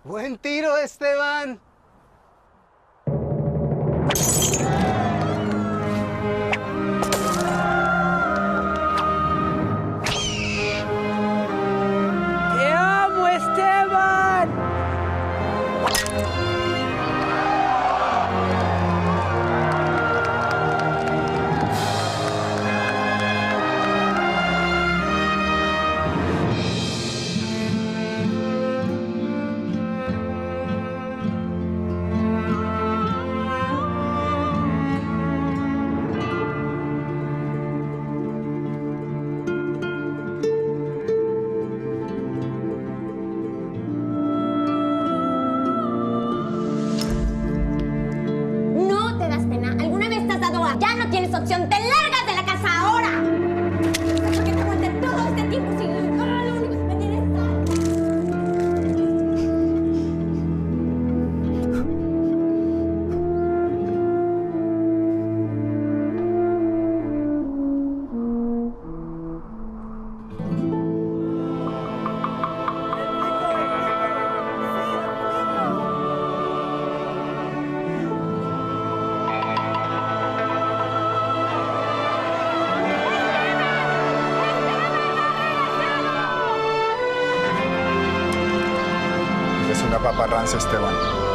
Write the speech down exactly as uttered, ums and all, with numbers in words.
Buen tiro, Esteban. ¡Te amo, Esteban! Ya no tienes opción, te largas de la casa ahora. Porque te aguanté todo este tiempo sin ah, lo único que me tienes Es una papa rancia, Esteban.